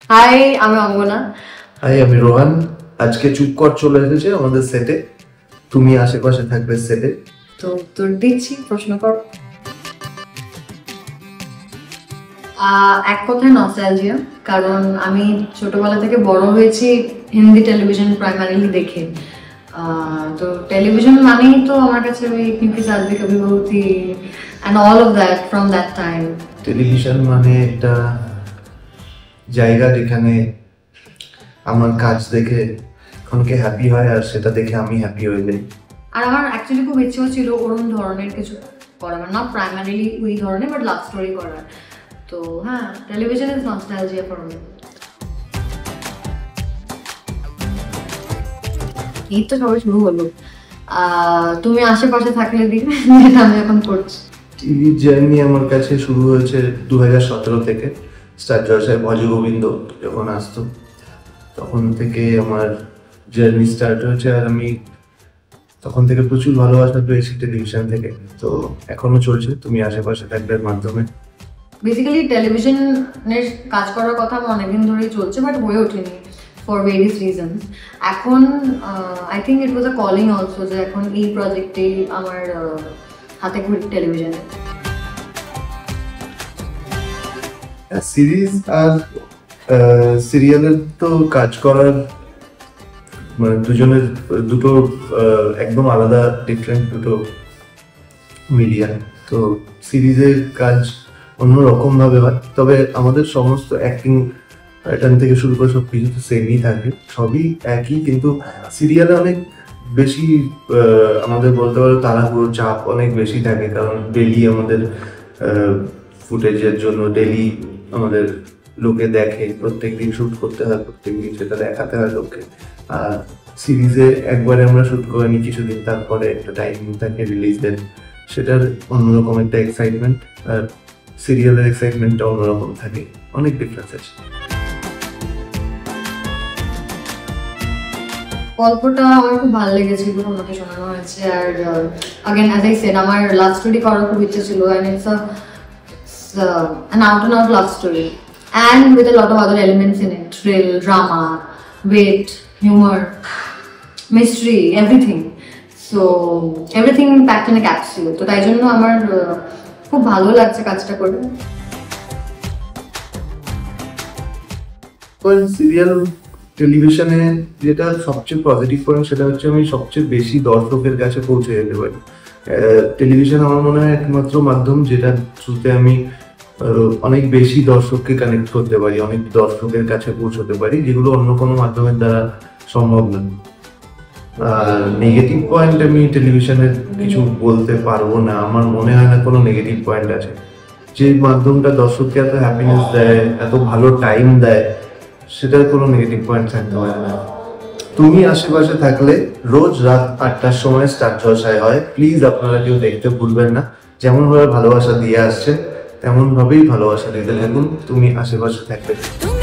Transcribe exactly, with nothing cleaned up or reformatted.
High, আমি অঙ্গনা। High, আমি রোহান। আজকে চুপ কর চলে এসেছে আমাদের সেটে, তুমি আশেপাশে থাকবে সেটে। তো তোর দিচ্ছি, প্রশ্ন কর। এক কথায় নস্টালজিয়া, কারণ আমি ছোটবেলা থেকে বড় হয়েছি হিন্দি টেলিভিশন প্রাইমারিলি দেখে। তো টেলিভিশন মানেই তো আমার কাছে ওই ক্योंकि सास भी कभी बहू थी and all of that from that time। Television মানে একটা জায়গা যেখানে আমার কাজ দেখে অনেকে হ্যাপি হয়, আর সেটা দেখে আমি হ্যাপি হয়ে যাই। আর আমার অ্যাকচুয়ালি খুব ইচ্ছেও ছিল ওরকম ধরনের কিছু করার, নট প্রাইমারিলি ওই ধরনের, বাট লাভ স্টোরি করার। তো হ্যাঁ, television is nostalgia for me. এই তো সবাই শুরু হলো। তুমি আশেপাশে থাকলে দিন, যেটা আমি এখন করছি। টিভি জার্নি আমার কাছে শুরু হয়েছে দু হাজার সতেরো থেকে। স্টার জলসায় ভজ গোবিন্দ যখন আসতো তখন থেকে আমার জার্নি স্টার্ট হয়েছে, আর আমি তখন থেকে প্রচুর ভালোবাসা পেয়েছি টেলিভিশন থেকে। তো এখনো চলছে তুমি আশেপাশে থাকলে মাধ্যমে। বেসিক্যালি টেলিভিশনের কাজ করার কথা আমার অনেকদিন ধরেই চলছে, বাট হয়ে ওঠেনি ফর ভেরিয়াস রিজনস। এখন I think it was a calling also, যে এখন এই প্রজেক্টে আমার হাতে ঘড়ি টেলিভিশনে। সিরিজ আর সিরিয়ালের তো কাজ করার মানে দুজনের দুটো একদম আলাদা ডিফারেন্ট দুটো মিডিয়া। তো সিরিজের কাজ অন্যরকম ভাবে হয়, তবে আমাদের সমস্ত অ্যাক্টিং প্যাটার্ন থেকে শুরু করে সব কিছু তো সেমই থাকে, সবই একই। কিন্তু সিরিয়ালে অনেক বেশি আমাদের বলতে পারো তাড়াহুড়ো, চাপ অনেক বেশি থাকে, কারণ ডেলি আমাদের ফুটেজের জন্য ডেলি আমাদের লোকে দেখে, প্রত্যেক দিন শ্যুট করতে হয়, প্রত্যেক দিন সেটা দেখাতে হয় লোককে। আর সিরিজে একবারে আমরা শ্যুট করে নিই, কিছুদিন তারপরে একটা টাইমিং থাকে রিলিজের, সেটার অন্যরকম একটা এক্সাইটমেন্ট। আর সিরিয়ালের এক্সাইটমেন্টটা অন্যরকম থাকে, অনেক ডিফারেন্স আছে। গল্পটা আমার খুব ভালো লেগেছিল, আমাকে শোনানো হয়েছে। আর আগেন অ্যাজ আই সেড, আমার লাভ স্টোরি করার খুব ইচ্ছে ছিল, and it's a an out and out love story and with a lot of other elements in it: thrill, drama, wit, humor, mystery, everything. So everything packed in a capsule. তো তাই জন্য আমার খুব ভালো লাগছে কাজটা করে। সিরিয়াল টেলিভিশনে যেটা সবচেয়ে পজিটিভ পয়েন্ট, সেটা হচ্ছে আমি সবচেয়ে বেশি দর্শকের কাছে পৌঁছে যেতে পারি। টেলিভিশন আমার মনে হয় একমাত্র মাধ্যম যেটা থ্রুতে আমি অনেক বেশি দর্শককে কানেক্ট করতে পারি, অনেক দর্শকের কাছে পৌঁছতে পারি, যেগুলো অন্য কোনো মাধ্যমের দ্বারা সম্ভব না। আর নেগেটিভ পয়েন্ট আমি টেলিভিশনের কিছু বলতে পারবো না, আমার মনে হয় না কোনো নেগেটিভ পয়েন্ট আছে। যে মাধ্যমটা দর্শককে এত হ্যাপিনেস দেয়, এত ভালো টাইম দেয়, সেটার কোনো নেগেটিভ পয়েন্ট থাকতে পারে না। তুমি আশেপাশে থাকলে রোজ রাত আটটার সময় স্টার জলসায় হয়, প্লিজ আপনারা কেউ দেখতে ভুলবেন না। যেমন ভাবে ভালোবাসা দিয়ে আসছে তেমন ভাবেই ভালোবাসা দিতে থাকুন। তুমি আশেপাশে থাকলে।